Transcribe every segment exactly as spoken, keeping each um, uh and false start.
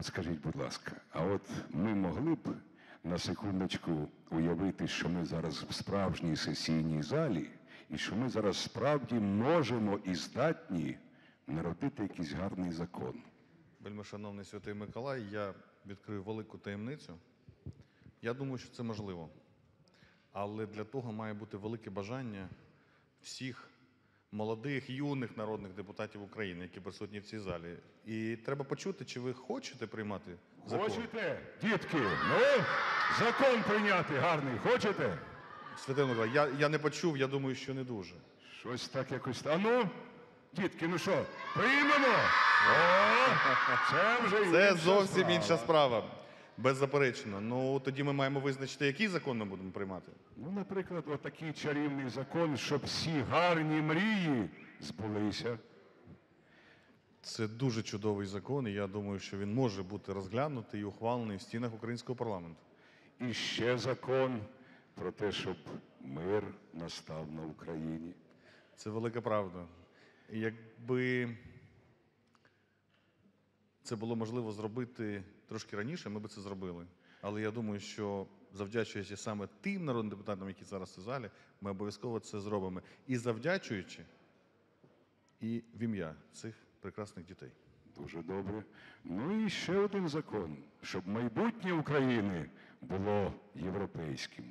От скажіть, будь ласка, а от ми могли б на секундочку уявити, що ми зараз в справжній сесійній залі, і що ми зараз справді можемо і здатні народити якийсь гарний закон? Вельмишановний Святий Миколай, я відкрию велику таємницю. Я думаю, що це можливо. Але для того має бути велике бажання всіх молодих, юних народних депутатів України, які присутні в цій залі. І треба почути, чи ви хочете приймати закон. Хочете, дітки? Ну, закон прийняти гарний, хочете? Святий Миколай, я, я не почув, я думаю, що не дуже. Щось так якось. А ну, дітки, ну що, приймемо? О, це вже Це інша зовсім справа. інша справа. Беззаперечно. Ну, тоді ми маємо визначити, який закон ми будемо приймати. Ну, наприклад, отакий чарівний закон, щоб всі гарні мрії збулися. Це дуже чудовий закон, і я думаю, що він може бути розглянутий і ухвалений в стінах українського парламенту. І ще закон про те, щоб мир настав на Україні. Це велика правда. І якби це було можливо зробити трошки раніше, ми б це зробили. Але я думаю, що завдячуючи саме тим народним депутатам, які зараз у залі, ми обов'язково це зробимо. І завдячуючи і в ім'я цих прекрасних дітей. Дуже добре. Ну і ще один закон, щоб майбутнє України було європейським.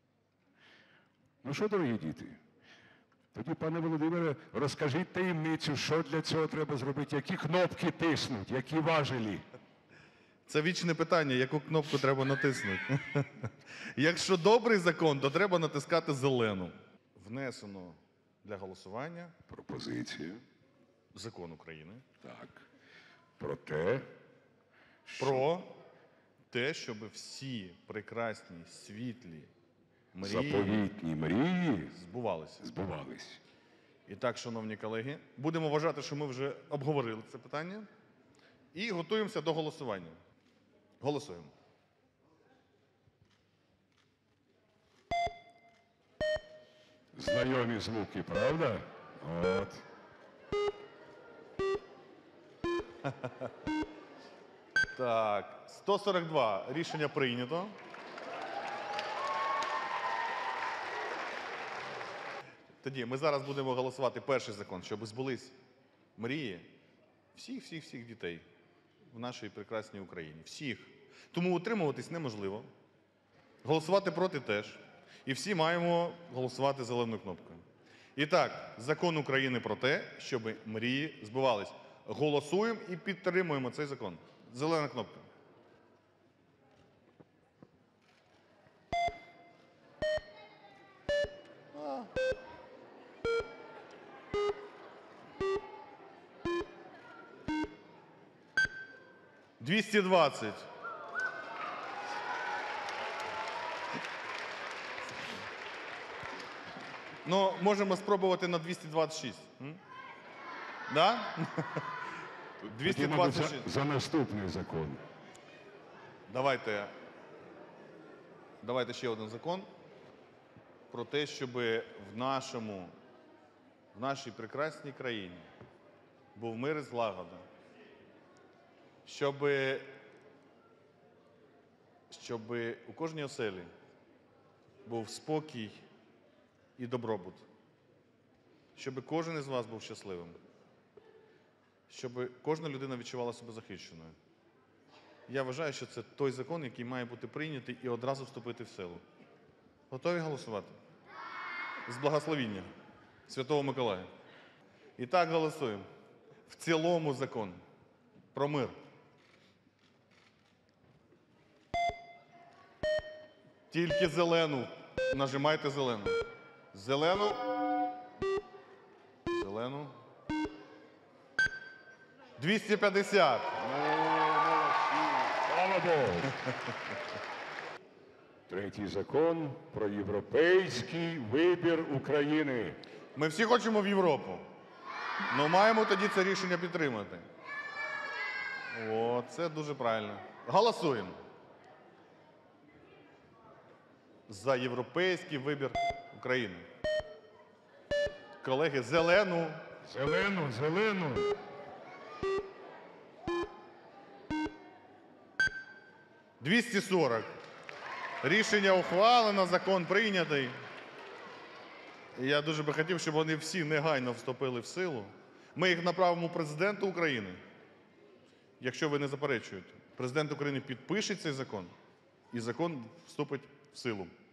Ну що, дорогі діти? Тоді, пане Володимире, розкажіть таємницю, що для цього треба зробити, які кнопки тиснуть, які важелі. Це вічне питання, яку кнопку треба натиснути. Якщо добрий закон, то треба натискати зелену. Внесено для голосування Пропозиція. закон України Так. Про те, що... про те, щоб всі прекрасні, світлі мрії заповітні мрії збувалися. збувались. І так, шановні колеги, будемо вважати, що ми вже обговорили це питання і готуємося до голосування. Голосуємо. Знайомі звуки, правда? От. Так, сто сорок два. Рішення прийнято. Тоді ми зараз будемо голосувати перший закон, щоб збулись мрії всіх-всіх-всіх дітей в нашій прекрасній Україні. Всіх. Тому утримуватись неможливо. Голосувати проти теж. І всі маємо голосувати зеленою кнопкою. І так, закон України про те, щоб мрії збувались. Голосуємо і підтримуємо цей закон. Зелена кнопка. двісті двадцять. Ну, можемо спробувати на двісті двадцять шість. М? Да? двісті двадцять шість. За, за наступний закон. Давайте, давайте ще один закон про те, щоб в нашому, в нашій прекрасній країні був мир і злагода. Щоб, щоб у кожній оселі був спокій і добробут. Щоб кожен із вас був щасливим. Щоб кожна людина відчувала себе захищеною. Я вважаю, що це той закон, який має бути прийнятий і одразу вступити в силу. Готові голосувати? З благословіння Святого Миколая. І так голосуємо. В цілому закон про мир. Тільки зелену. Нажимайте зелену. Зелену. Зелену. двісті п'ятдесят. Слава Богу! Третій закон про європейський вибір України. Ми всі хочемо в Європу. Ну маємо тоді це рішення підтримати. О, це дуже правильно. Голосуємо. За європейський вибір України. Колеги, зелену. Зелену, зелену. двісті сорок. Рішення ухвалено, закон прийнятий. І я дуже би хотів, щоб вони всі негайно вступили в силу. Ми їх направимо президенту України, якщо ви не заперечуєте. Президент України підпише цей закон, і закон вступить в силу.